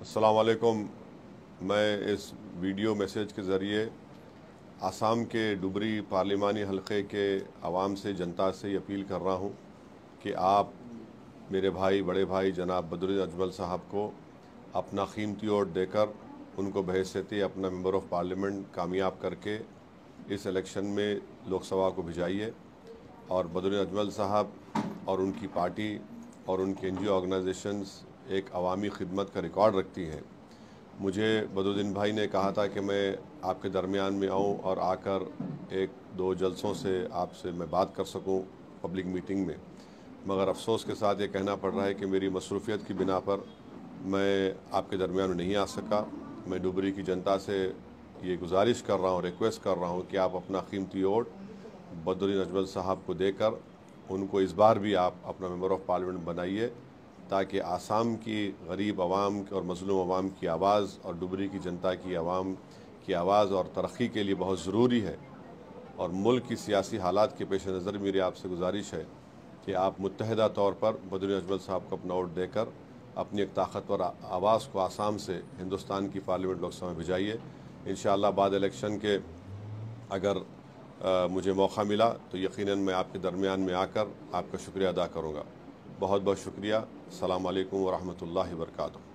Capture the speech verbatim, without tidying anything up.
अस्सलाम वालेकुम। मैं इस वीडियो मैसेज के ज़रिए आसाम के डुबरी पार्लिमानी हलक़े के आवाम से, जनता से ये अपील कर रहा हूँ कि आप मेरे भाई, बड़े भाई जनाब बदरुद्दीन अजमल साहब को अपना कीमती वोट देकर उनको बहैसियत अपना मेंबर ऑफ़ पार्लियामेंट कामयाब करके इस इलेक्शन में लोकसभा को भिजाइए। और बदरुद्दीन अजमल साहब और उनकी पार्टी और उनके एन जी ओ ऑर्गेनाइजेशंस एक अवामी खिदमत का रिकॉर्ड रखती हैं। मुझे बदरुद्दीन भाई ने कहा था कि मैं आपके दरमियान में आऊं और आकर एक दो जलसों से आपसे मैं बात कर सकूं पब्लिक मीटिंग में, मगर अफसोस के साथ ये कहना पड़ रहा है कि मेरी मसरूफ़ियत की बिना पर मैं आपके दरमियान में नहीं आ सका। मैं डुबरी की जनता से ये गुजारिश कर रहा हूँ, रिक्वेस्ट कर रहा हूँ कि आप अपना कीमती वोट बदरुद्दीन अजमल साहब को देकर उनको इस बार भी आप अपना मेंबर ऑफ़ पार्लियामेंट बनाइए, ताकि आसाम की गरीब आवाम और मज़लूम आवाम की आवाज़ और डुबरी की जनता की आवाम की आवाज़ और तरक्की के लिए बहुत ज़रूरी है। और मुल्क की सियासी हालात के पेश नज़र मेरी आपसे गुजारिश है कि आप मुत्तहदा तौर पर बदरुद्दीन अजमल साहब को अपना वोट देकर अपनी एक ताकतवर आवाज़ को आसाम से हिंदुस्तान की पार्लियामेंट लोकसभा में भिजाइए। इंशाअल्लाह बाद इलेक्शन के अगर आ, मुझे मौका मिला तो यकीनन मैं आपके दरमियान में आकर आपका शुक्रिया अदा करूँगा। बहुत बहुत शुक्रिया। अस्सलाम वालेकुम व रहमतुल्लाहि व बरकातुहू।